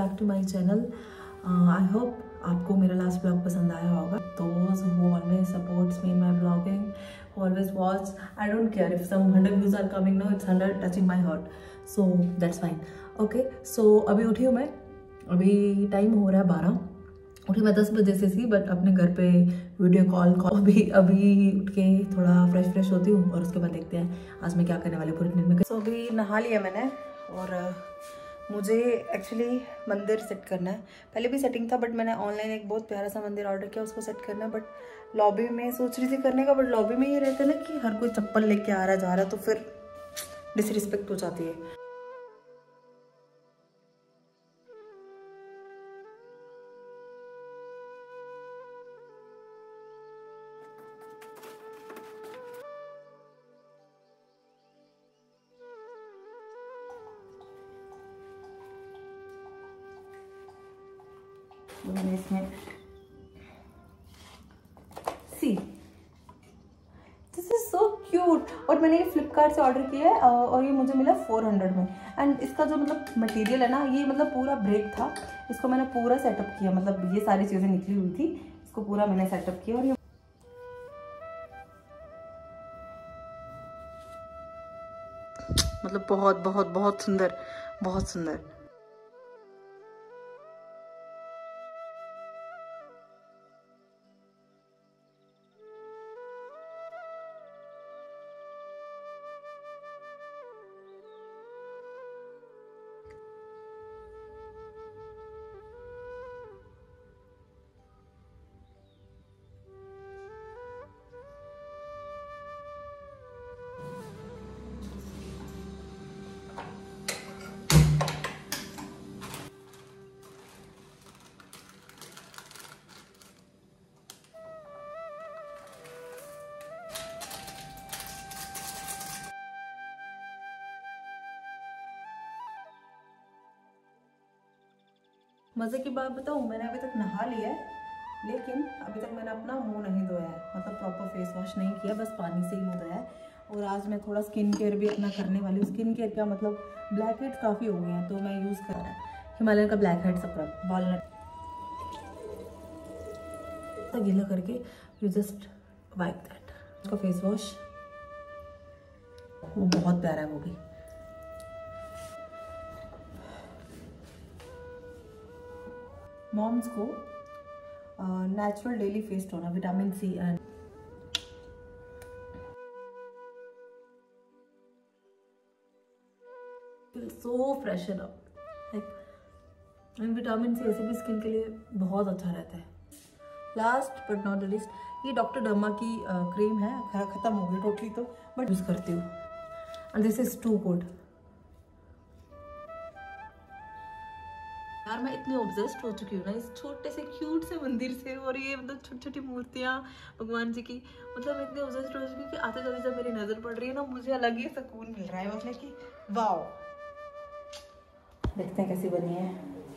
Back to my channel. I hope आपको मेरा last blog पसंद आया होगा। Those who always supports me in my blogging, always watch, I don't care if some 100 views are coming, no it's 100 touching my heart, so that's fine. Okay, so अभी उठी हूँ मैं, अभी टाइम हो रहा है 12। उठी मैं 10 बजे से सी, बट अपने घर पे वीडियो कॉल अभी उठ के थोड़ा फ्रेश होती हूँ और उसके बाद देखते हैं आज मैं क्या करने वाली पूरे दिन में। सो अभी नहा लिया मैंने और मुझे एक्चुअली मंदिर सेट करना है। पहले भी सेटिंग था, बट मैंने ऑनलाइन एक बहुत प्यारा सा मंदिर ऑर्डर किया, उसको सेट करना है। बट लॉबी में सोच रही थी करने का, बट लॉबी में ये रहता है ना कि हर कोई चप्पल लेके आ रहा जा रहा, तो फिर डिसरिस्पेक्ट हो जाती है। मैंने इसमें see this is so cute, और मैंने ये फ्लिपकार्ट से ऑर्डर किया है और ये मुझे मिला 400 में। एंड इसका जो मतलब मटेरियल है ना, ये मतलब पूरा ब्रेक था, इसको मैंने पूरा सेटअप किया, मतलब ये सारी चीजें निकली हुई थी, इसको पूरा मैंने सेटअप किया। और ये मतलब बहुत बहुत बहुत सुंदर, बहुत सुंदर। मज़े की बात बताऊँ, मैंने अभी तक नहा लिया है, लेकिन अभी तक मैंने अपना मुंह नहीं धोया है, मतलब प्रॉपर फेस वॉश नहीं किया, बस पानी से ही मुंह धोया है। और आज मैं थोड़ा स्किन केयर भी अपना करने वाली हूँ। स्किन केयर क्या मतलब, ब्लैक हेड्स काफ़ी हो गए हैं, तो मैं यूज़ कर रहा है हिमालयन का ब्लैक हेड स्क्रब वॉलनट। तो गीला करके यू जस्ट वाइप दैट। उसका फेस वॉश वो बहुत प्यारा है वो भी। मॉम्स को natural daily face toner vitamin C and so freshen up, like vitamin C ऐसे भी स्किन के लिए बहुत अच्छा रहता है। Last but not the least, ये डॉक्टर डर्मा की क्रीम है, खत्म हो गई टोटली तो, बट यूज करती हूँ। And this is too good यार। मैं इतनी ऑब्सेस्ड हो चुकी हूँ ना इस छोटे से क्यूट से मंदिर से, और ये मतलब छोटी छोटी मूर्तियाँ भगवान जी की, मतलब इतनी ऑब्सेस्ड हो चुकी हूँ कि आते जाते जब मेरी नजर पड़ रही है ना, मुझे अलग ही सुकून मिल रहा है, मतलब कि वाओ। देखते हैं कैसी बनी है।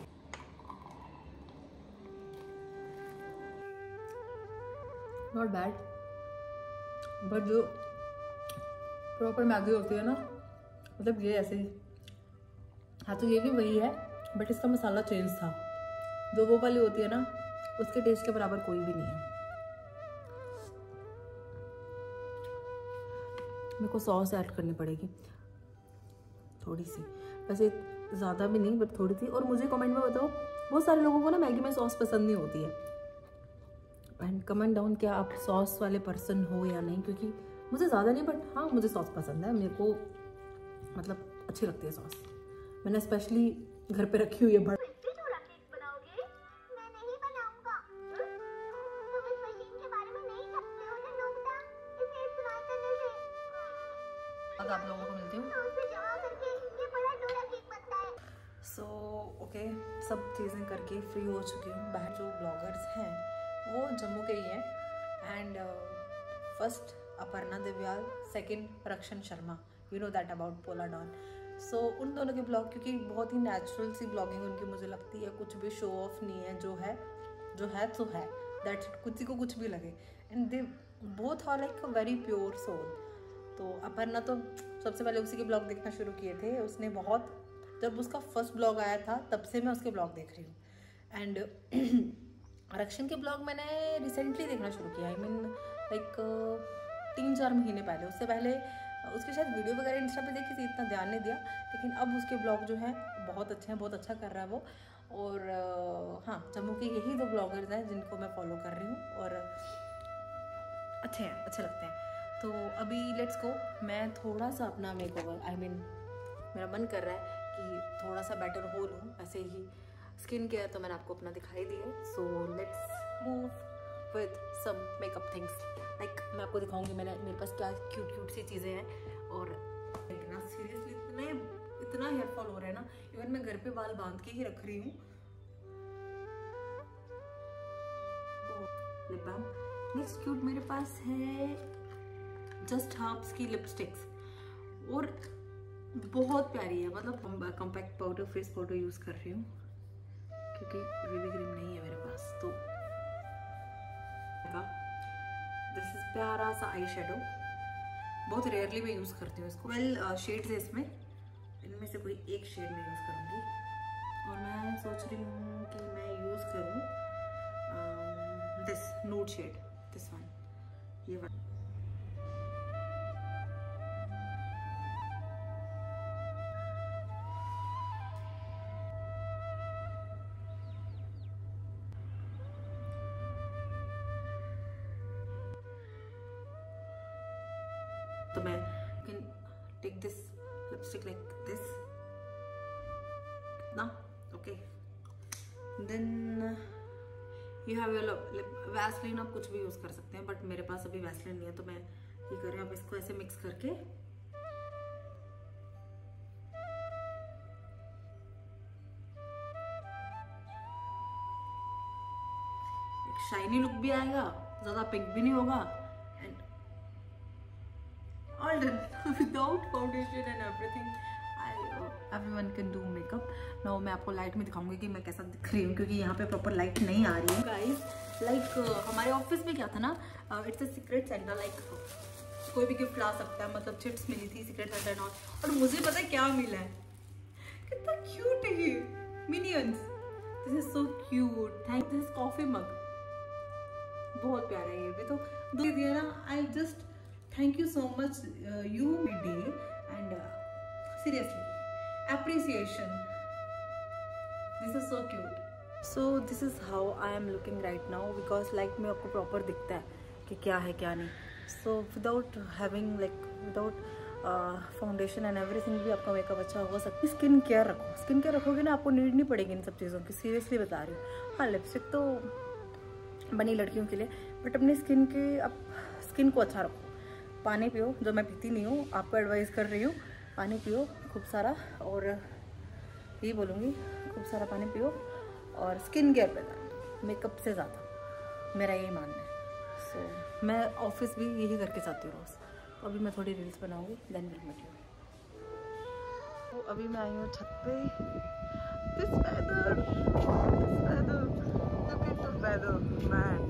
नॉट बैड, बट जो प्रॉपर मैगी होती है ना, मतलब ये ऐसे ही, हाँ तो ये भी वही है, बट इसका मसाला चेंज था। जो वो वाली होती है ना, उसके टेस्ट के बराबर कोई भी नहीं है। मेरे को सॉस ऐड करनी पड़ेगी थोड़ी सी, वैसे ज़्यादा भी नहीं, बट थोड़ी सी। और मुझे कमेंट में बताओ, बहुत सारे लोगों को ना मैगी में सॉस पसंद नहीं होती है, एंड कमेंट डाउन क्या आप सॉस वाले पर्सन हो या नहीं, क्योंकि मुझे ज़्यादा नहीं, बट हाँ मुझे सॉस पसंद है, मेरे को मतलब अच्छी लगती है सॉस। मैंने स्पेशली घर पे रखी हुई है बड़ा। अब आप लोगों को मिलती हूँ। सो ओके, सब चीज़ें करके फ्री हो चुकी हूँ। बाहर जो ब्लॉगर्स हैं वो जम्मू के ही हैं, and first Aparna Divyal, second Rakshan Sharma, you know that about पोला डॉन। सो उन दोनों के ब्लॉग, क्योंकि बहुत ही नेचुरल सी ब्लॉगिंग उनकी मुझे लगती है, कुछ भी शो ऑफ नहीं है, जो है तो है, दैट्स इट, किसी को कुछ भी लगे, and they both are like a very pure soul. तो अपर्णा तो सबसे पहले उसी के ब्लॉग देखना शुरू किए थे, उसने बहुत जब उसका फर्स्ट ब्लॉग आया था तब से मैं उसके ब्लॉग देख रही हूँ। एंड रक्षण के ब्लॉग मैंने रिसेंटली देखना शुरू किया, आई मीन लाइक 3-4 महीने पहले। उससे पहले उसके शायद वीडियो वगैरह इंस्टा पे देखी थी, इतना ध्यान नहीं दिया, लेकिन अब उसके ब्लॉग जो है बहुत अच्छे हैं, बहुत अच्छा कर रहा है वो। और हाँ, जम्मू के यही 2 ब्लॉगर्स हैं जिनको मैं फॉलो कर रही हूँ और अच्छे हैं, अच्छे लगते हैं। तो अभी लेट्स गो, मैं थोड़ा सा अपना मेकओवर, आई मीन मेरा मन कर रहा है कि थोड़ा सा बेटर हो लूँ, ऐसे ही स्किन केयर तो मैंने आपको अपना दिखाई दी है। So let's move with some makeup things. Like मैं आपको दिखाऊंगी मेरे पास क्या क्यूट सी चीज़ें हैं। और इतना सीरियसली इतना हेयर फॉल हो रहा है ना, इवन मैं घर पे बाल बांध के ही रख रही हूँ। लिप बाम नेक्स्ट क्यूट मेरे पास है जस्ट हर्ब्स की लिपस्टिक्स, और बहुत प्यारी है। मतलब compact powder face powder use कर रही हूँ क्योंकि बेबी क्रीम नहीं है मेरे पास। तो दिस इज प्यारा सा आई शेडो, बहुत रेयरली मैं यूज करती हूँ इसको। 12 शेड्स है इसमें, इनमें से कोई एक शेड मैं यूज करूंगी। और मैं सोच रही हूँ कि मैं यूज करूँ this nude shade, this one, ये वन। तो मैं can take this lipstick like this ना, okay. Then you have your Vaseline, आप कुछ भी यूज कर सकते हैं, बट मेरे पास अभी वैसलीन नहीं है, तो मैं ये कर रही हूँ। आप इसको ऐसे मिक्स करके एक शाइनी लुक भी आएगा, ज्यादा पिंक भी नहीं होगा, and all done without foundation and everything. Everyone can do makeup. Now मैं आपको लाइट में दिखाऊंगी कि मैं कैसा दिख रही हूँ, क्योंकि यहाँ पे प्रॉपर लाइट नहीं आ रही है गाइस। लाइक हमारे ऑफिस में क्या था ना, it's a secret centre, like कोई भी गिफ्ट ला सकता है। मतलब चिट्स मिली थी सीक्रेट सेंटर और मुझे पता है क्या मिला है, कितना क्यूट है ये minions. This is so cute, thank. This is coffee mug, बहुत प्यारा है ये भी। तो दो दिया ना, I just thank you so much, you my day, and seriously appreciation. This is so cute. So this is how I am looking right now, because like में आपको proper दिखता है कि क्या है क्या नहीं। So without having like without foundation and everything भी आपका मेकअप अच्छा हो सकता है। स्किन केयर रखो, स्किन केयर रखोगे ना, आपको नीड नहीं पड़ेगी इन सब चीज़ों की, सीरियसली बता रही हूँ। हाँ, लिपस्टिक तो बनी लड़कियों के लिए, बट अपनी स्किन को अच्छा रखो। पानी पियो, जो मैं पीती नहीं हूँ, आपको एडवाइस कर रही हूँ, पानी पियो खूब सारा। और यही बोलूँगी, खूब सारा पानी पियो और स्किन केयर पे ध्यान दो, मेकअप से ज़्यादा, मेरा यही मानना है। सो मैं ऑफिस भी यही करके जाती हूँ रोज़। तो अभी मैं थोड़ी रील्स बनाऊँगी, देन विल मीट यू। तो अभी मैं आई हूँ छत पे। This weather, look at the weather man.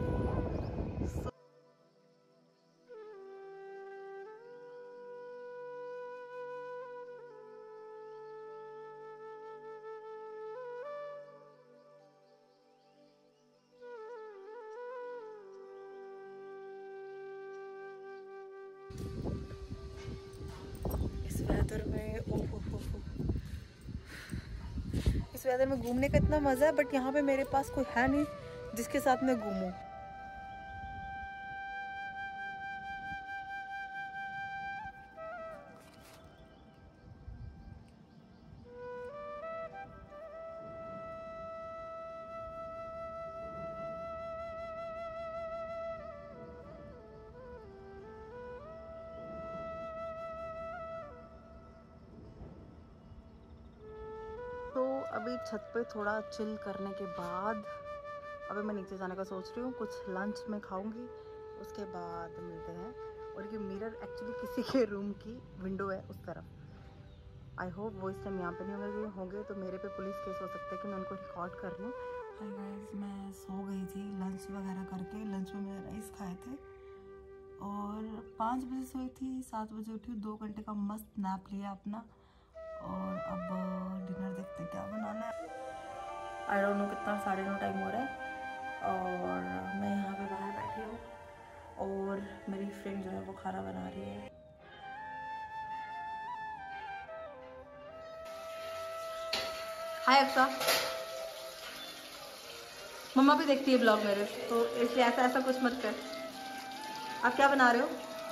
इस वेदर में इस वेदर में घूमने का इतना मज़ा है, बट यहाँ पे मेरे पास कोई है नहीं जिसके साथ मैं घूमूं। तो अभी छत पे थोड़ा चिल करने के बाद अभी मैं नीचे जाने का सोच रही हूँ। कुछ लंच में खाऊंगी, उसके बाद मिलते हैं। और ये मिरर एक्चुअली किसी के रूम की विंडो है उस तरफ। आई होप वो इस टाइम यहाँ पे नहीं होंगे तो मेरे पे पुलिस केस हो सकता है कि मैं उनको रिकॉर्ड कर लूँ। हाय गाइस, मैं सो गई थी लंच वगैरह करके। लंच में मैंने राइस खाए थे और 5 बजे सोई थी, 7 बजे उठी, 2 घंटे का मस्त नैप लिया अपना। और अब डिनर देखते क्या बनाना है। आई डोंट नो कितना 9:30 टाइम हो रहा है और मैं यहाँ पे बाहर बैठी हूँ और मेरी फ्रेंड जो है वो खाना बना रही है। हाय अक्सा, मम्मा भी देखती है ब्लॉग मेरे, तो इसलिए ऐसा ऐसा कुछ मत कर। आप क्या बना रहे हो?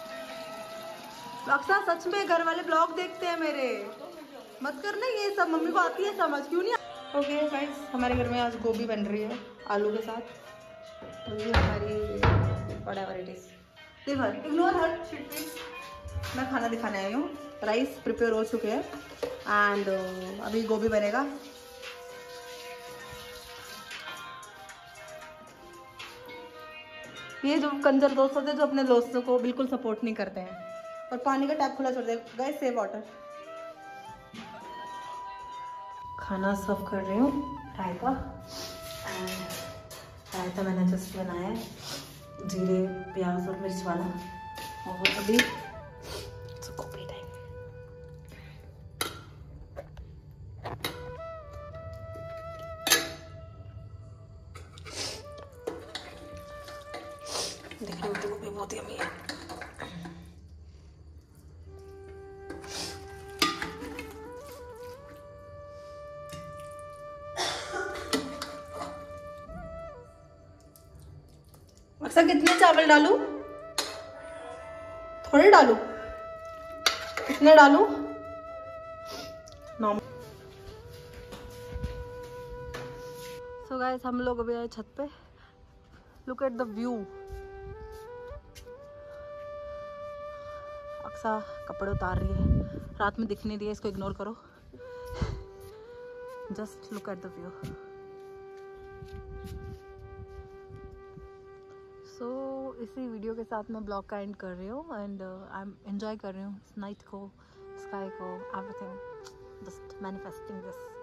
अक्सा सच में घर वाले ब्लॉग देखते हैं मेरे, मत करना ये सब, मम्मी को आती है समझ, क्यों नहीं। ओके गाइस, हमारे घर में आज गोभी बन रही है आलू के साथ, तो ये हमारी whatever it is. Ignore her shit please. मैं खाना दिखाने आई हूँ। राइस प्रिपेयर हो चुके हैं एंड अभी गोभी बनेगा। ये जो कंजर दोस्त होते हैं जो अपने दोस्तों को बिल्कुल सपोर्ट नहीं करते हैं और पानी का टैप खुला छोड़ दे। Guys save water. खाना सर्व कर रही हूँ, रायता। रायता मैंने जस्ट बनाया है, जीरे प्याज और मिर्च वाला। और अभी गोभी टाइम। देखने में तो गोभी बहुत यम्मी है। अक्सा कितने चावल डालूं? थोड़े डालूं? कितने डालूं? सो गाइस, हम लोग अभी आए छत पे। Look at the view. Aksa कपड़े उतार रही है, रात में दिख नहीं रही है, इसको इग्नोर करो। Just look at the view. So इसी वीडियो के साथ मैं ब्लॉग का एंड कर रही हूँ एंड आई एम एंजॉय कर रही हूँ नाइट को, स्काई को, एवरीथिंग, जस्ट मैनिफेस्टिंग दिस।